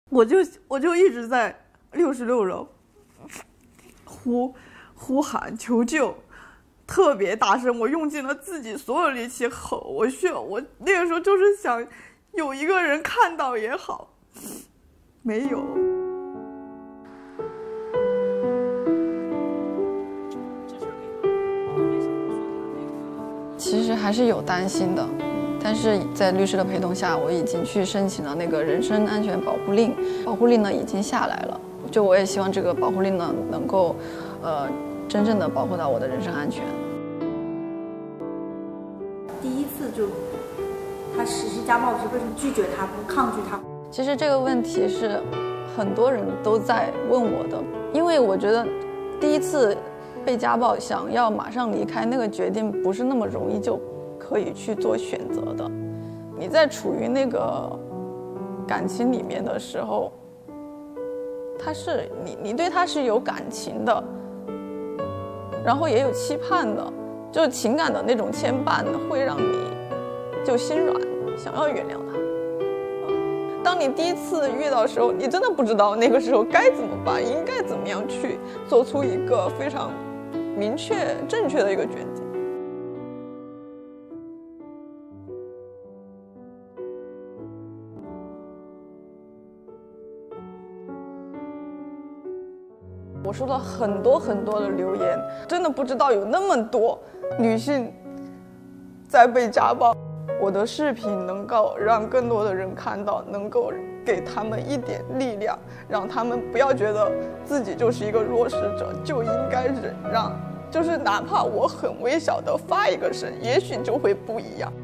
我就一直在66楼呼喊求救，特别大声，我用尽了自己所有力气吼，我那个时候就是想有一个人看到也好，没有。 其实还是有担心的，但是在律师的陪同下，我已经去申请了那个人身安全保护令，保护令呢已经下来了。就我也希望这个保护令呢能够，真正的保护到我的人身安全。 第一次就他实施家暴时，为什么拒绝他，不抗拒他？ 其实这个问题是很多人都在问我的，因为我觉得第一次被家暴，想要马上离开，那个决定不是那么容易就可以去做选择的。你在处于那个感情里面的时候，他是你对他是有感情的，然后也有期盼的，就是情感的那种牵绊会让你就心软，想要原谅他。当你第一次遇到的时候，你真的不知道那个时候该怎么办，应该怎么样去做出一个非常明确正确的一个决定。我收到很多的留言，真的不知道有那么多女性在被家暴。我的视频能够让更多的人看到，能够给他们一点力量，让他们不要觉得自己就是一个弱势者，就应该忍让，就是哪怕我很微小的发一个声，也许就会不一样。